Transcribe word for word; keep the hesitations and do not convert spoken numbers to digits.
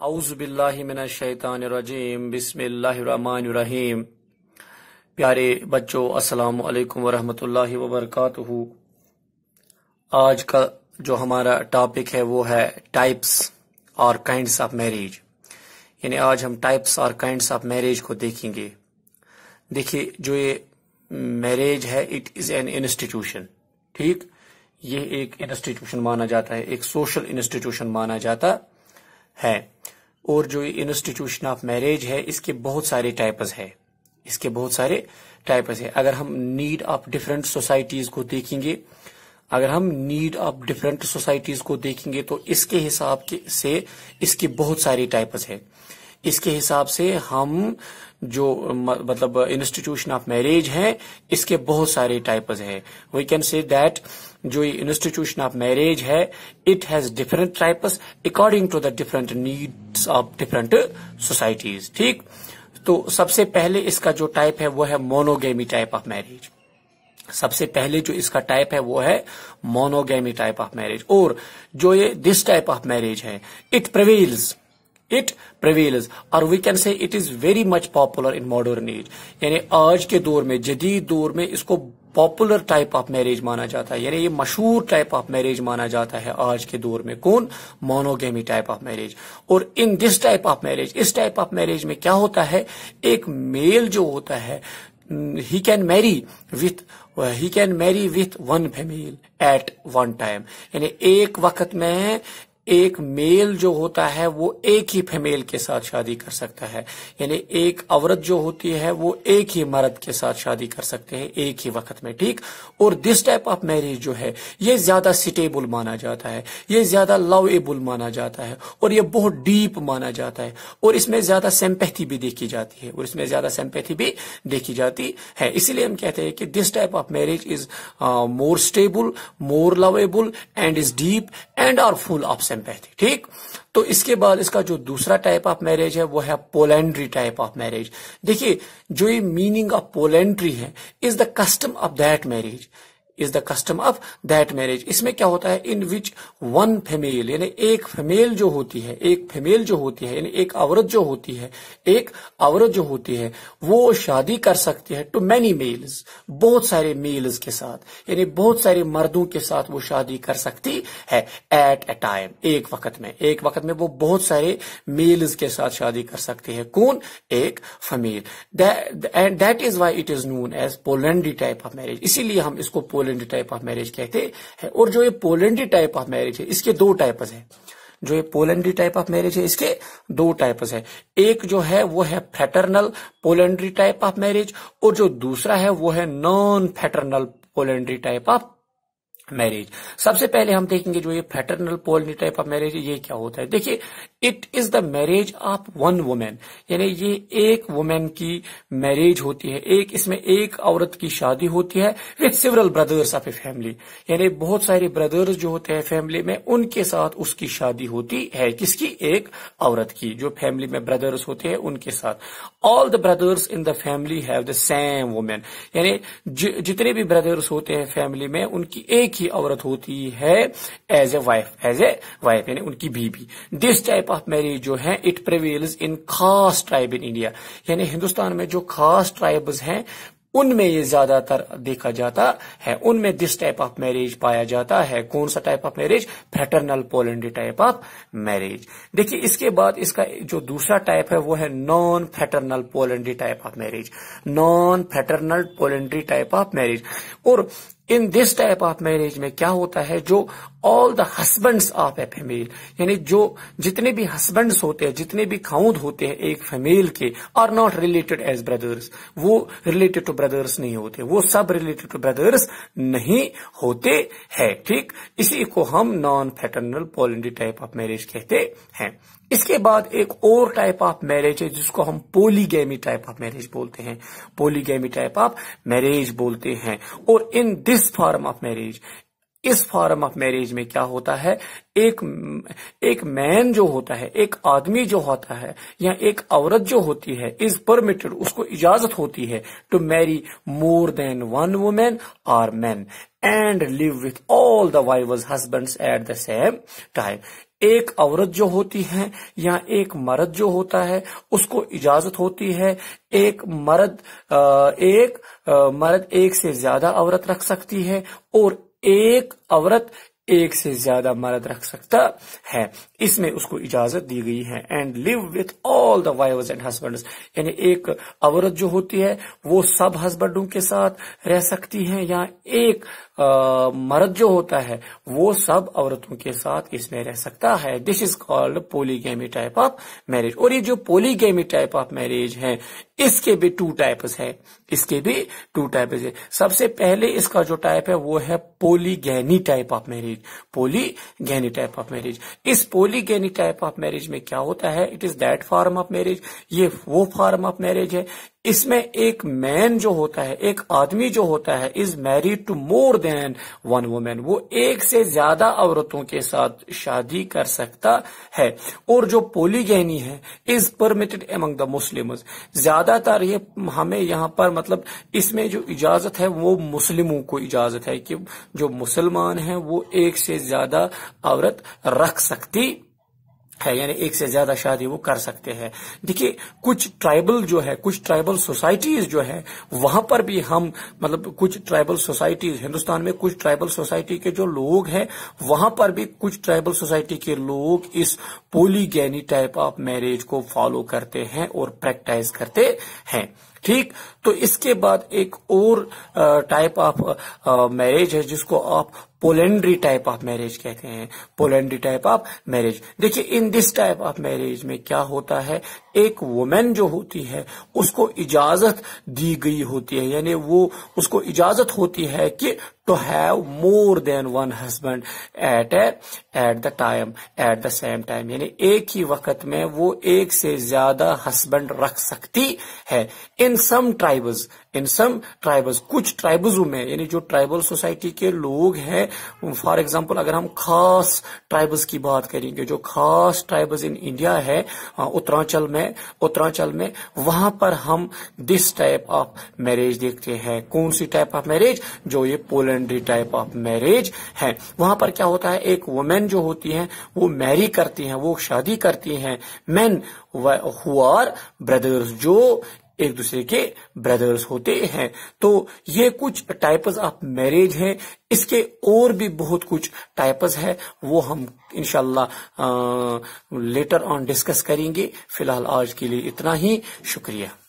औज़ु बिल्लाहि मिनश शैतानिर रजीम बिस्मिल्लाहिर रहमानिर रहीम। प्यारे बच्चों, अस्सलामु अलैकुम वरहमतुल्लाहि वबरकातुहू। आज का जो हमारा टॉपिक है वो है टाइप्स और काइंड्स ऑफ मैरिज। यानी आज हम टाइप्स और काइंड्स ऑफ मैरिज को देखेंगे। देखिए, जो ये मैरिज है इट इज एन इंस्टीट्यूशन। ठीक, ये एक इंस्टीट्यूशन माना जाता है, एक सोशल इंस्टीट्यूशन माना जाता है। और जो इंस्टीट्यूशन ऑफ मैरिज है इसके बहुत सारे टाइप्स है इसके बहुत सारे टाइप्स है। अगर हम नीड ऑफ डिफरेंट सोसाइटीज को देखेंगे अगर हम नीड ऑफ डिफरेंट सोसाइटीज को देखेंगे तो इसके हिसाब के से इसके बहुत सारे टाइप्स है। इसके हिसाब से हम जो मतलब इंस्टीट्यूशन ऑफ मैरिज है इसके बहुत सारे टाइप्स है। वी कैन से दैट जो इंस्टीट्यूशन ऑफ मैरिज है it has different types according to the different needs of different societies. ठीक, तो सबसे पहले इसका जो टाइप है वो है मोनोगेमी टाइप ऑफ मैरिज। सबसे पहले जो इसका टाइप है वो है मोनोगेमी टाइप ऑफ मैरिज। और जो ये दिस टाइप ऑफ मैरिज है इट प्रिवेल्स इट प्रिवेल्स और we can say it is very much popular in modern age. यानी आज के दौर में, जदीद दौर में इसको पॉपुलर टाइप ऑफ मैरिज माना जाता है। यानी ये मशहूर टाइप ऑफ मैरिज माना जाता है आज के दौर में। कौन? Monogamy type of marriage. और in this type of marriage इस टाइप ऑफ मैरिज में क्या होता है, एक मेल जो होता है he can marry with he can marry with one female at one time. यानी एक वक्त में एक मेल जो होता है वो एक ही फीमेल के साथ शादी कर सकता है। यानी एक औरत जो होती है वो एक ही मर्द के साथ शादी कर सकते हैं एक ही वक्त में। ठीक, और दिस टाइप ऑफ मैरिज जो है ये ज्यादा सिटेबल माना जाता है, ये ज्यादा लवेबल माना जाता है और ये बहुत डीप माना जाता है और इसमें ज्यादा सिंपैथी भी देखी जाती है और इसमें ज्यादा सिंपैथी भी देखी जाती है। इसीलिए हम कहते हैं कि this type of marriage is more stable, more lovable and is deep and are full of sympathy. ठीक, तो इसके बाद इसका जो दूसरा टाइप ऑफ मैरिज है वो है पोलेंड्री टाइप ऑफ मैरिज। देखिए, जो ये मीनिंग ऑफ पोलेंड्री है is the custom of that marriage is the custom of that marriage. इसमें क्या होता है, इन विच वन फीमेल यानी एक फीमेल जो होती है एक फीमेल जो होती है यानी एक औरत जो होती है एक औरत जो होती है वो शादी कर सकती है टू मैनी मेल्स, बहुत सारे मेल्स के साथ। यानी बहुत सारे मर्दों के साथ वो शादी कर सकती है एट ए टाइम, एक वक्त में एक वक्त में वो बहुत सारे मेल्स के साथ शादी कर सकती है। कौन? एक female. And that is why it is known as polyandry type of marriage. इसीलिए हम इसको पोलेंड्री टाइप ऑफ मैरिज कहते हैं। और जो ये पोलेंड्री टाइप ऑफ मैरिज है इसके दो टाइप्स हैं। जो ये पोलेंड्री टाइप ऑफ मैरिज है इसके दो टाइप्स है। एक जो है वो है fraternal polyandry type of marriage और जो दूसरा है वो है non fraternal polyandry type of marriage. सबसे पहले हम देखेंगे जो ये fraternal polyandry type of marriage है ये क्या होता है। देखिए, it is the marriage of one women. यानी ये एक वुमेन की मैरिज होती है, एक इसमें एक औरत की शादी होती है with several brothers of a family. यानी बहुत सारे ब्रदर्स जो होते हैं फैमिली में उनके साथ उसकी शादी होती है। किसकी? एक औरत की। जो फैमिली में ब्रदर्स होते हैं उनके साथ। All the brothers in the family have the same women. यानी जितने भी ब्रदर्स होते हैं फैमिली में उनकी एक ही औरत होती है as a wife as a wife यानी उनकी बीवी। दिस टाइप ऑफ मैरिज जो है इट प्रिवेल्स इन खास ट्राइब इन इंडिया। यानी हिंदुस्तान में जो खास ट्राइब्स हैं उनमें ये ज्यादातर देखा जाता है, उनमें दिस टाइप ऑफ मैरिज पाया जाता है। कौन सा type of marriage? Fraternal polyandry type of marriage. देखिए, इसके बाद इसका जो दूसरा टाइप है वो है non fraternal polyandry type of marriage. Non fraternal polyandry type of marriage. और in this type of marriage में क्या होता है, जो all the husbands of a female यानी जो जितने भी हस्बैंड्स होते हैं, जितने भी खाउंद होते हैं एक फीमेल के, are not related as brothers. वो रिलेटेड टू ब्रदर्स नहीं होते, वो सब रिलेटेड टू ब्रदर्स नहीं होते हैं। ठीक, इसी को हम non fraternal polyandry type of marriage कहते हैं। इसके बाद एक और टाइप ऑफ मैरिज है जिसको हम पोलीगैमी टाइप ऑफ मैरिज बोलते हैं। पोलीगैमी टाइप ऑफ मैरिज बोलते हैं। और in this form of marriage इस फॉर्म ऑफ मैरिज में क्या होता है, एक एक मैन जो होता है, एक आदमी जो होता है या एक औरत जो होती है, इज परमिटेड, उसको इजाजत होती है to marry more than one women और man and live with all the wives husbands at the same time. एक औरत जो होती है या एक मर्द जो होता है उसको इजाजत होती है, एक मर्द एक मर्द एक से ज्यादा औरत रख सकती है और एक औरत एक से ज्यादा मर्द रख सकता है, इसमें उसको इजाजत दी गई है। And live with all the wives and husbands, यानी एक औरत जो होती है वो सब हस्बैंडों के साथ रह सकती है या एक आ, मर्द जो होता है वो सब औरतों के साथ इसमें रह सकता है। This is called polygamy type of marriage. और ये जो पोलीगैमी टाइप ऑफ मैरिज है इसके भी टू टाइप्स है, इसके भी टू टाइप्स है। सबसे पहले इसका जो टाइप है वो है polygyny type of marriage. Polygyny type of marriage, इस पोलीगैनी टाइप ऑफ मैरिज में क्या होता है, it is that form of marriage, ये वो फॉर्म ऑफ मैरिज है इसमें एक मैन जो होता है, एक आदमी जो होता है, is married to more than one women, वो एक से ज्यादा औरतों के साथ शादी कर सकता है। और जो पोलीगैनी है is permitted among the Muslims, ज्यादातर ये हमें यहाँ पर मतलब इसमें जो इजाजत है वो मुस्लिमों को इजाजत है कि जो मुसलमान हैं वो एक से ज्यादा औरत रख सकती है, यानी एक से ज्यादा शादी वो कर सकते हैं। देखिए कुछ ट्राइबल जो है, कुछ ट्राइबल सोसाइटीज जो है वहां पर भी हम मतलब कुछ ट्राइबल सोसाइटीज, हिंदुस्तान में कुछ ट्राइबल सोसाइटी के जो लोग हैं वहां पर भी कुछ ट्राइबल सोसाइटी के लोग इस पोलीगैनी टाइप ऑफ मैरिज को फॉलो करते हैं और प्रैक्टिस करते हैं। ठीक, तो इसके बाद एक और टाइप ऑफ मैरिज है जिसको आप पोलेंड्री टाइप ऑफ मैरिज कहते हैं। पोलेंड्री टाइप ऑफ मैरिज, देखिए in this type of marriage में क्या होता है, एक वुमेन जो होती है उसको इजाजत दी गई होती है, यानी वो उसको इजाजत होती है कि to have more than one husband at at the time at the same time, यानी एक ही वक्त में वो एक से ज्यादा हस्बैंड रख सकती है। इन सम ट्राइब्स, इन सम ट्राइब्स, कुछ ट्राइब्सों में, यानी जो ट्राइबल सोसाइटी के लोग हैं, फॉर एग्जांपल अगर हम खास ट्राइब्स की बात करेंगे, जो खास ट्राइब्स इन इंडिया है उत्तरांचल में, उत्तरांचल में वहां पर हम दिस टाइप ऑफ मैरिज देखते हैं। कौन सी टाइप ऑफ मैरिज, जो ये पोलेंड्री टाइप ऑफ मैरिज है। वहां पर क्या होता है, एक वुमेन जो होती है वो मैरी करती हैं, वो शादी करती हैं मेन हु आर ब्रदर्स, जो एक दूसरे के ब्रदर्स होते हैं। तो ये कुछ टाइप्स ऑफ मैरिज हैं, इसके और भी बहुत कुछ टाइप्स है, वो हम इंशाल्लाह लेटर ऑन डिस्कस करेंगे। फिलहाल आज के लिए इतना ही, शुक्रिया।